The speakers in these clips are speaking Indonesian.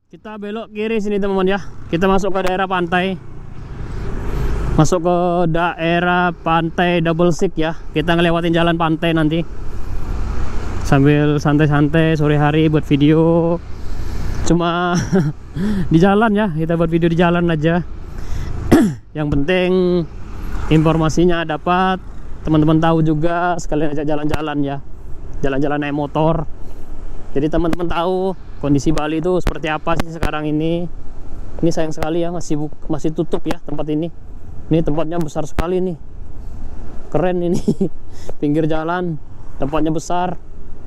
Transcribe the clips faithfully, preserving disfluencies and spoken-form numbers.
Kita belok kiri sini teman-teman ya. Kita masuk ke daerah pantai. Masuk ke daerah pantai Double Six ya. Kita ngelewatin jalan pantai nanti. Sambil santai-santai sore hari buat video. Cuma di jalan ya. Kita buat video di jalan aja. Yang penting informasinya dapat, teman-teman tahu juga, sekalian aja jalan-jalan ya. Jalan-jalan naik motor. Jadi teman-teman tahu kondisi Bali itu seperti apa sih sekarang ini. Ini sayang sekali ya, masih masih tutup ya tempat ini. Ini tempatnya besar sekali nih. Keren ini. Pinggir jalan, tempatnya besar.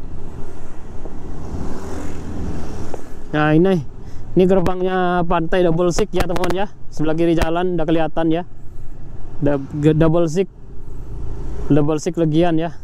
Nah, ini ini gerbangnya pantai Double Six ya, teman-teman ya. Sebelah kiri jalan udah kelihatan ya. Double Six. Double Six Legian ya.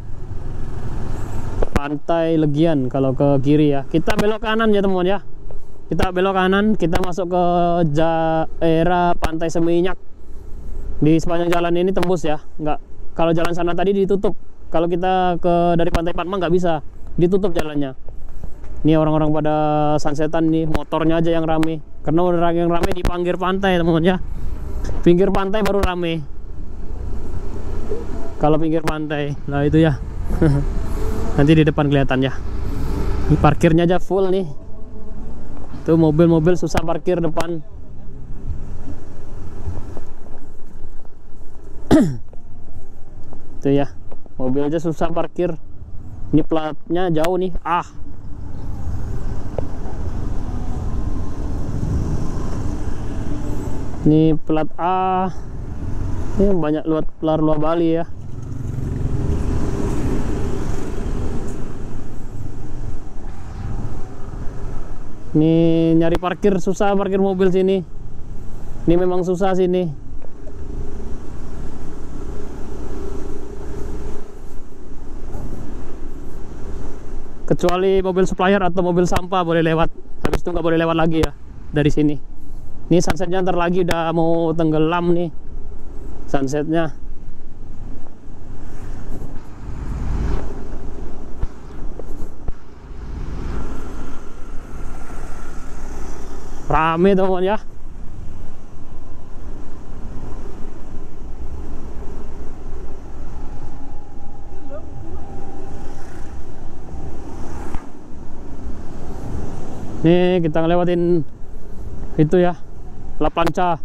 Pantai Legian kalau ke kiri ya. Kita belok kanan ya teman-teman ya. Kita belok kanan, kita masuk ke daerah Pantai Seminyak. Di sepanjang jalan ini tembus ya. Enggak, kalau jalan sana tadi ditutup. Kalau kita ke dari Pantai Padma nggak bisa, ditutup jalannya. Ini orang-orang pada sunsetan nih, motornya aja yang rame. Karena orang yang rame di pinggir pantai teman-teman ya. Pinggir pantai baru rame. Kalau pinggir pantai, nah itu ya. Nanti di depan kelihatan ya. Ini parkirnya aja full nih. Tuh mobil-mobil susah parkir depan. Tuh ya, mobil aja susah parkir. Ini platnya jauh nih. Ah. Ini plat A. Ini banyak luar luar luar Bali ya. Ini nyari parkir susah, parkir mobil sini. Ini memang susah sini. Kecuali mobil supplier atau mobil sampah boleh lewat. Habis itu nggak boleh lewat lagi ya dari sini. Ini sunsetnya ntar lagi udah mau tenggelam nih. Sunsetnya. Rame teman-teman ya. Nih kita ngelewatin itu ya, La Plancha.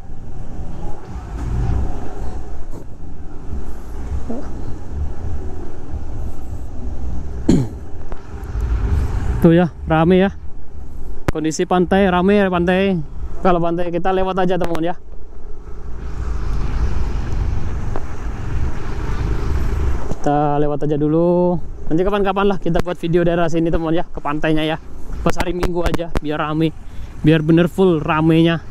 Tuh ya, rame ya. Kondisi pantai rame ya, pantai. Kalau pantai kita lewat aja teman-teman ya. Kita lewat aja dulu. Nanti kapan-kapan lah kita buat video daerah sini teman-teman ya, ke pantainya ya. Pas hari Minggu aja biar rame. Biar bener full ramenya.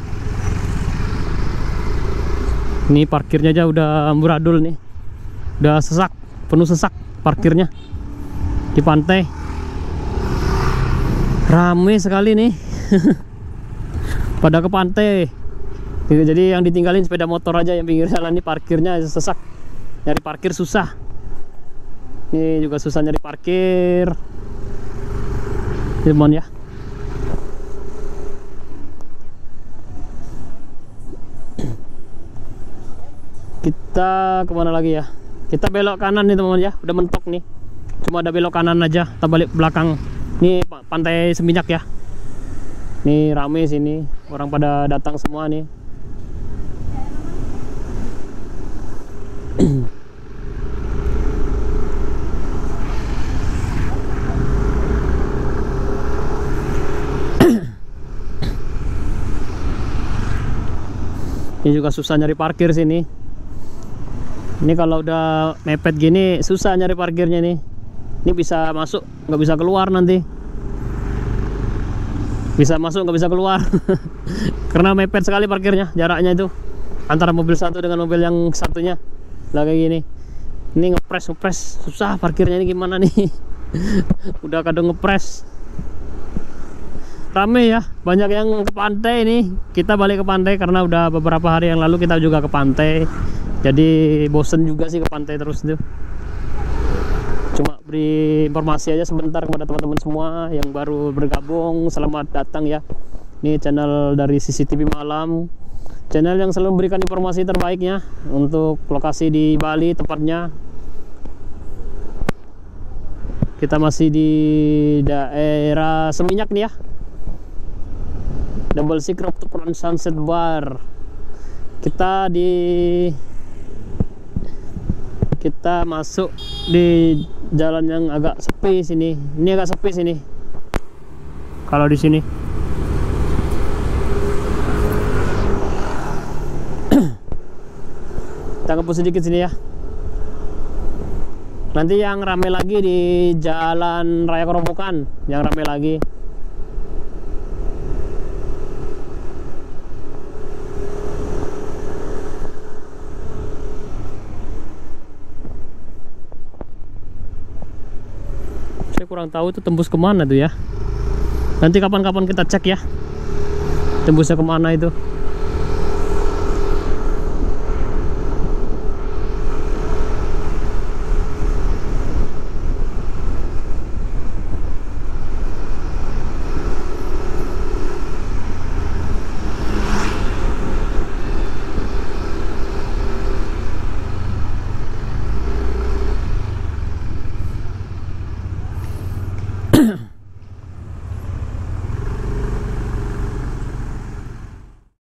Ini parkirnya aja udah amburadul nih. Udah sesak, penuh sesak parkirnya di pantai. Rame sekali nih. Pada ke pantai. Jadi yang ditinggalin sepeda motor aja, yang pinggir jalan ini parkirnya sesak. Nyari parkir susah. Ini juga susah nyari parkir. Teman ya. Kita kemana lagi ya? Kita belok kanan nih teman-teman ya. Udah mentok nih. Cuma ada belok kanan aja. Kita balik belakang. Ini Pantai Seminyak ya. Ini rame sini, orang pada datang semua nih. Ini juga susah nyari parkir sini. Ini kalau udah mepet gini susah nyari parkirnya nih. Ini bisa masuk, nggak bisa keluar nanti. Bisa masuk, nggak bisa keluar. Karena mepet sekali parkirnya, jaraknya itu antara mobil satu dengan mobil yang satunya. Lah kayak gini. Ini ngepres, ngepres susah parkirnya ini gimana nih. Udah kadang ngepres. Rame ya, banyak yang ke pantai nih. Kita balik ke pantai karena udah beberapa hari yang lalu kita juga ke pantai. Jadi bosen juga sih ke pantai terus tuh. Cuma beri informasi aja sebentar kepada teman-teman semua yang baru bergabung. Selamat datang ya. Ini channel dari C C T V Malam, channel yang selalu memberikan informasi terbaiknya untuk lokasi di Bali tepatnya. Kita masih di daerah Seminyak nih ya, Double Six Rooftop Sunset Bar. Kita di kita masuk di jalan yang agak sepi sini. Ini agak sepi sini. Kalau di sini kita ngepus sedikit sini ya. Nanti yang rame lagi di Jalan Raya Kerobokan, yang rame lagi. Saya kurang tahu itu tembus kemana tuh ya. Nanti kapan-kapan kita cek ya, tembusnya kemana itu.